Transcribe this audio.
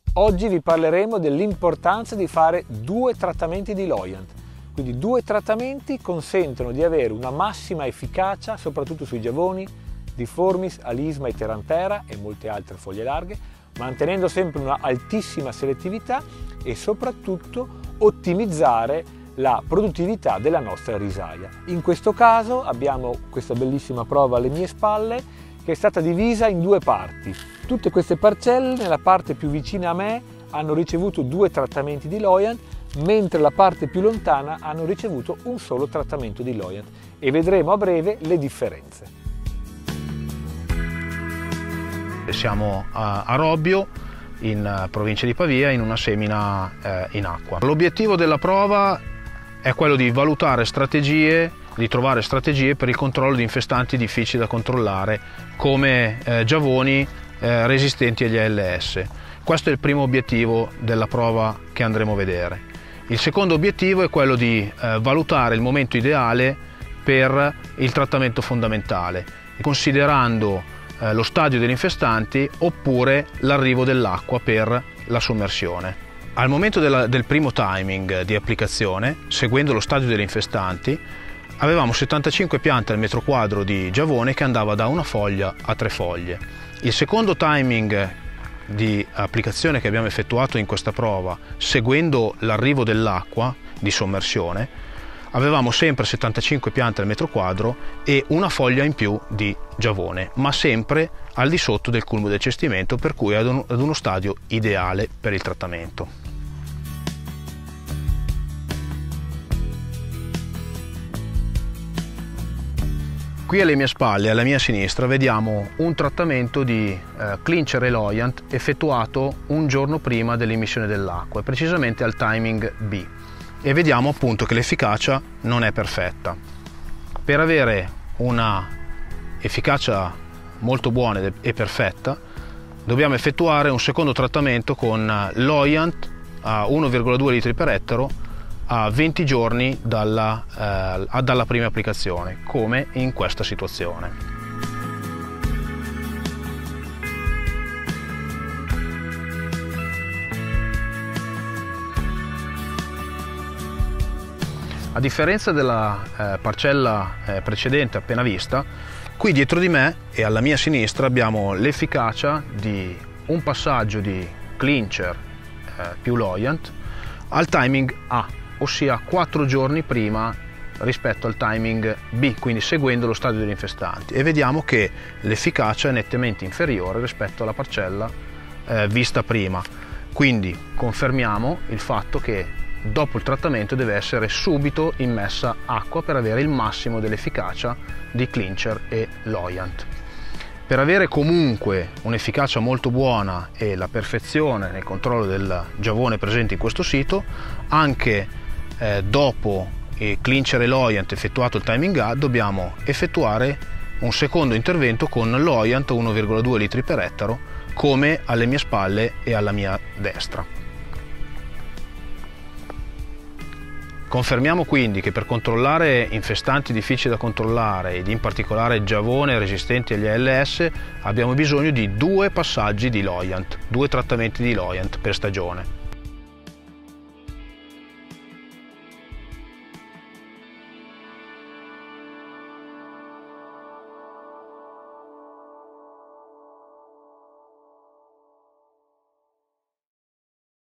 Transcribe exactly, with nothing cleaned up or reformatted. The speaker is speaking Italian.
Oggi vi parleremo dell'importanza di fare due trattamenti di Loyant. Quindi due trattamenti consentono di avere una massima efficacia soprattutto sui giavoni, Difformis, Alisma e Terantera e molte altre foglie larghe, mantenendo sempre una altissima selettività e soprattutto ottimizzare la produttività della nostra risaia. In questo caso abbiamo questa bellissima prova alle mie spalle che è stata divisa in due parti. Tutte queste parcelle nella parte più vicina a me hanno ricevuto due trattamenti di Loyant, mentre la parte più lontana hanno ricevuto un solo trattamento di Loyant e vedremo a breve le differenze. Siamo a, a Robbio, in provincia di Pavia, in una semina eh, in acqua. L'obiettivo della prova è quello di valutare strategie, di trovare strategie per il controllo di infestanti difficili da controllare come eh, giavoni eh, resistenti agli A L S. Questo è il primo obiettivo della prova che andremo a vedere. Il secondo obiettivo è quello di eh, valutare il momento ideale per il trattamento fondamentale, considerando eh, lo stadio degli infestanti oppure l'arrivo dell'acqua per la sommersione. Al momento della, del primo timing di applicazione, seguendo lo stadio degli infestanti, avevamo settantacinque piante al metro quadro di giavone che andava da una foglia a tre foglie. Il secondo timing di applicazione che abbiamo effettuato in questa prova, seguendo l'arrivo dell'acqua di sommersione, avevamo sempre settantacinque piante al metro quadro e una foglia in più di giavone, ma sempre al di sotto del culmo del cestimento, per cui ad, un, ad uno stadio ideale per il trattamento. Qui alle mie spalle e alla mia sinistra vediamo un trattamento di eh, Clincher e Loyant effettuato un giorno prima dell'immissione dell'acqua, precisamente al timing B, e vediamo appunto che l'efficacia non è perfetta. Per avere una efficacia molto buona e perfetta dobbiamo effettuare un secondo trattamento con Loyant a uno virgola due litri per ettaro a venti giorni dalla, eh, dalla prima applicazione, come in questa situazione. A differenza della eh, parcella eh, precedente appena vista, qui dietro di me e alla mia sinistra abbiamo l'efficacia di un passaggio di Clincher eh, più Loyant al timing A, ossia quattro giorni prima rispetto al timing B, quindi seguendo lo stadio degli infestanti, e vediamo che l'efficacia è nettamente inferiore rispetto alla parcella eh, vista prima. Quindi confermiamo il fatto che dopo il trattamento deve essere subito immessa acqua per avere il massimo dell'efficacia di Clincher e Loyant. Per avere comunque un'efficacia molto buona e la perfezione nel controllo del giavone presente in questo sito, anche Eh, dopo il Clincher e Loyant effettuato il timing A, dobbiamo effettuare un secondo intervento con Loyant uno virgola due litri per ettaro, come alle mie spalle e alla mia destra. Confermiamo quindi che per controllare infestanti difficili da controllare ed in particolare giavone resistenti agli A L S abbiamo bisogno di due passaggi di Loyant, due trattamenti di Loyant per stagione.